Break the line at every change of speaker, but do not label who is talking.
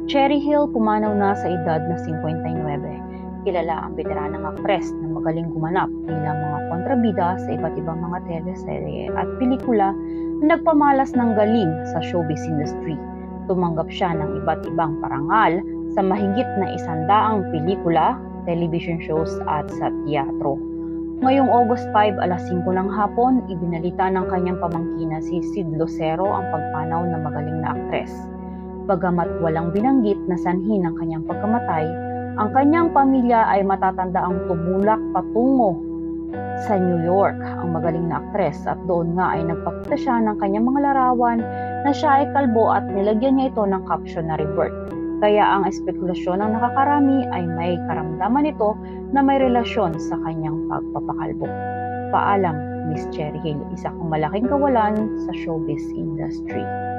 Cherry Hill pumanaw na sa edad na 59. Kilala ang veteranang aktres na magaling gumanap bilang mga kontrabida sa iba't ibang mga teleserye at pelikula na nagpamalas ng galing sa showbiz industry. Tumanggap siya ng iba't ibang parangal sa mahigit na 100 pelikula, television shows at sa teatro. Ngayong August 5, alas 5 ng hapon, ibinalita ng kanyang pamangkin na si Sid Lucero ang pagpanaw ng magaling na aktres. Bagamat walang binanggit na sanhi ng kanyang pagkamatay, ang kanyang pamilya ay matatandaang tumulak patungo sa New York ang magaling na aktres at doon nga ay nagpakita siya ng kanyang mga larawan na siya ay kalbo at nilagyan niya ito ng caption na rebirth. Kaya ang espekulasyon ng nakakarami ay may karamdaman ito na may relasyon sa kanyang pagpapakalbo. Paalam, Miss Cherry Hill, isa kang malaking kawalan sa showbiz industry.